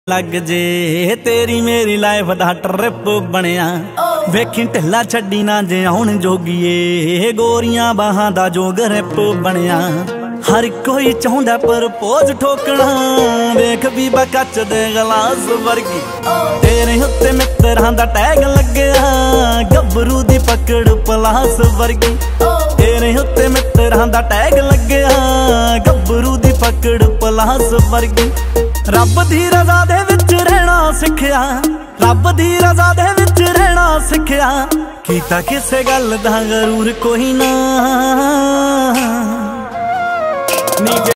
लग जे तेरी मेरी लाइफ दा ट्रिप बनिया वेखी ढिला छड्डी ना जे आउण जोगीए गोरियां बाहां दा जो ग्रिप बनिया। हर कोई चाहुंदा प्रपोज ठोकना वेख भी बकच दे गलास वर्गी तेरे उत्ते मित्रां दा टैग लग्या गबरू दी पकड़ पलास वर्गी तेरे उत्ते मित्रां दा टैग लग्या गबरू दी पकड़ पलास वर्गी। रब दी रज़ा दे विच रहना सिखया रब दी रज़ा दे विच रहना सिखया कीता किसे गल दा गरूर कोई ना।